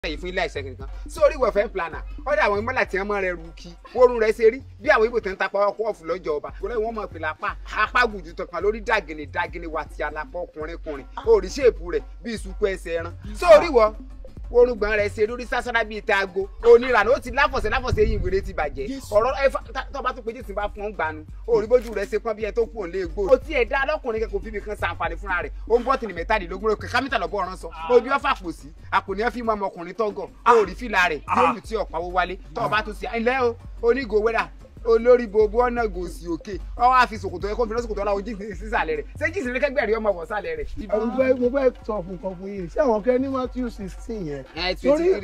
fún ilé iṣẹ́ kankan sórí wọ̀fẹ́ planner ọ̀dọ̀ àwọn mọ́là tí wọ́n mọ́ rẹ̀ rú kí oorun rẹ̀ ṣe rí bí àwọn ibò tẹ́ ń tapá ọkọ̀ ọ̀fù lọ́jọ́ ọba ìgbọ́dọ̀ wọn mọ̀ pèlè apá gùdù tọkàn lórí dàgìnì wà tí alápọ̀ ọkùnrin orí ṣèpù rẹ̀ bí ìsúkú ẹsẹ̀ ẹran sórí wọ orúngbọ̀n rẹ̀ ṣe lórí sásánà bíi taago onírànà ó ti láfọ̀sẹ̀ eyín ìwéré ti bàjẹ́ ọ̀rọ̀ ẹ tọ́ba tó péjì sí bá fún gbanu orí bójú rẹ̀ ṣe pọ́n bí ẹ tó kú òun lé gbó. o ti ẹ̀ dá lọ́kùnrin kẹ́kọ̀ọ́ fíbi kan ṣàǹfààní fúnra rẹ̀ ó ń bọ́ tìǹ mẹ́tàdínlógún rẹ̀ kámítà lọ́bọ̀ ọ̀rán sọ ojú ọ̀fà pò sí àpò ní ẹ fi mọ ọmọkùnrin tọ́gọ̀ orí fìlà rẹ̀ yóò lù tí ọ̀pá wó wálé tọ́ba tó ṣe ilẹ̀ o onígò wẹ́rà olórí bobo ọ̀nà gòsì òkè ọwọ́ àfi sòkòtò ẹ̀kọ́ fi lọ́sòkòtò ọ̀la ojú sísàlẹ̀ rẹ̀ ṣé jíìsì rẹ̀ kẹ́gbẹ̀rẹ̀ ọmọ wọ̀ sálẹ̀ rẹ̀. mo fẹ́ sọ fún kan fún yìí ṣé àwọn kẹ́ ní Matthew 16 yẹn.